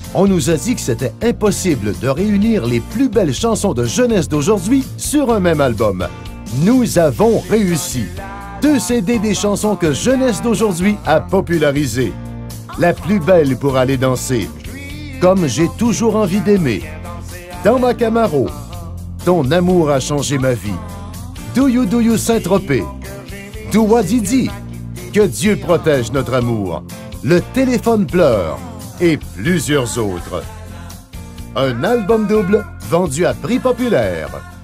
On nous a dit que c'était impossible de réunir les plus belles chansons de jeunesse d'aujourd'hui sur un même album. Nous avons réussi. 2 CD des chansons que Jeunesse d'aujourd'hui a popularisées. La plus belle pour aller danser. Comme j'ai toujours envie d'aimer. Dans ma Camaro. Ton amour a changé ma vie. Do You Saint-Tropez. Doua Didi. Que Dieu protège notre amour. Le téléphone pleure. Et plusieurs autres. Un album double vendu à prix populaire.